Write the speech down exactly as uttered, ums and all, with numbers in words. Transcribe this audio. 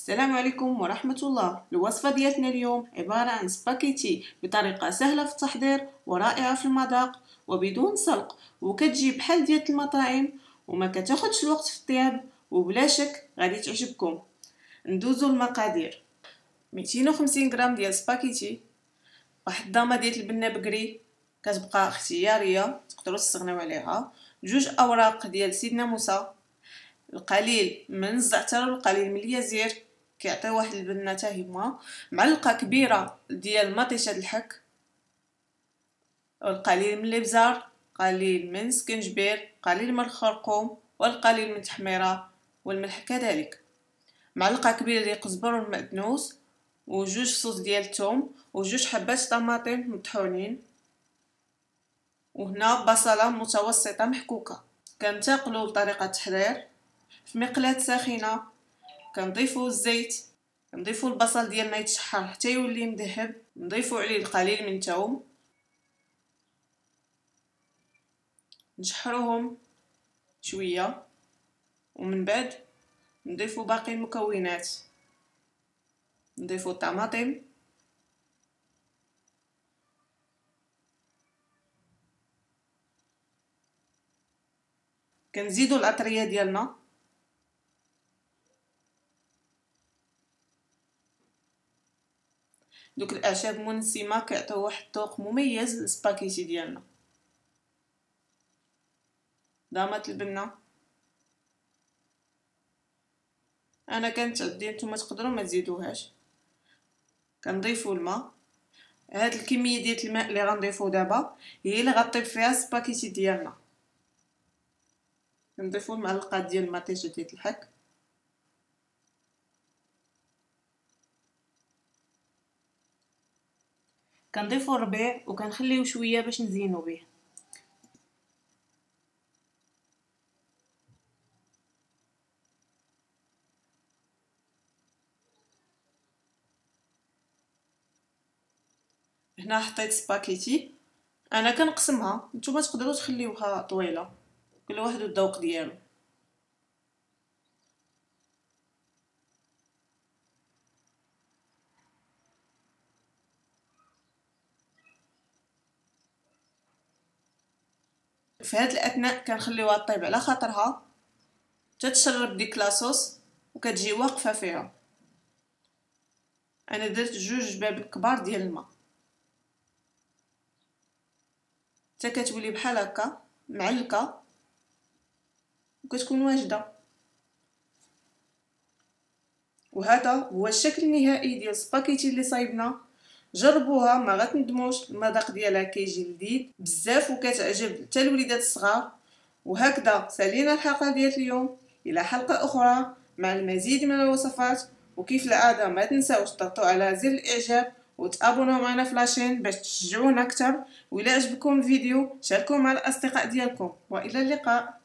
السلام عليكم ورحمة الله. الوصفة ديالتنا اليوم عبارة عن سباكيتي بطريقة سهلة في التحضير ورائعة في المذاق وبدون سلق، وكتجي بحال ديال المطاعم وما كتاخدش الوقت في الطياب، وبلا شك غادي تعجبكم. ندوزو المقادير: مئتين وخمسين غرام ديال سباكيتي، واحد الضامة ديال البنة بكري كتبقى اختيارية تقدروا تستغناو عليها، جوج اوراق ديال سيدنا موسى، القليل من الزعتر والقليل من اليزير كيعطيو واحد البنه حتى هما، معلقه كبيره ديال مطيشه الحك، والقليل من الابزار، قليل من سكنجبير، قليل من الخرقوم، والقليل من التحميره والملح كذلك، معلقه كبيره ديال القزبر والمعدنوس، وجوج فصوص ديال الثوم، وجوج حبات طماطم مطحونين، وهنا بصله متوسطه محكوكه. كننتقلوا لطريقه التحضير. في مقلاة ساخنه كنضيفوا الزيت، كنضيفوا البصل ديالنا يتشحر حتى يولي مذهب، نضيفوا عليه القليل من الثوم، نشحروهم شويه، ومن بعد نضيفوا باقي المكونات، نضيفوا الطماطم، كنزيدوا العطريه ديالنا، دوك الاعشاب المنسمه كيعطيو واحد الذوق مميز للسباكيتي ديالنا. ضامه البنه انا كانت عندي، نتوما تقدروا ما تزيدوهاش. كنضيفوا الماء، هاد الكميه ديال الماء اللي غنضيفو دابا هي اللي غطيب فيها السباكيتي ديالنا. كنضيفوا المعلقه ديال المطيشه ديال الحك، كنضيفوا الربيع وكنخليو شويه باش نزينو به. هنا حطيت سباكيتي، انا كنقسمها، نتوما تقدروا تخليوها طويله، كل واحد والذوق ديالو. في هاد الاثناء كنخليوها طيب على خاطرها تتشرب ديك لاصوص وكتجي واقفه فيها. انا درت جوج جباب كبار ديال الماء حتى كتولي بحال هكا معلكه وكتكون واجده. وهذا هو الشكل النهائي ديال السباكيتي اللي صايبنا. جربوها ما غتندموش، المذاق ديالها كيجي لذيذ بزاف وكتعجب حتى الوليدات الصغار. وهكذا سالينا الحلقه ديال اليوم، الى حلقه اخرى مع المزيد من الوصفات. وكيف العاده ما تنساوش تضغطوا على زر الاعجاب وتابوناو معنا في لاشين باش تشجعونا اكثر. وإلا عجبكم الفيديو شاركوه مع الاصدقاء ديالكم، والى اللقاء.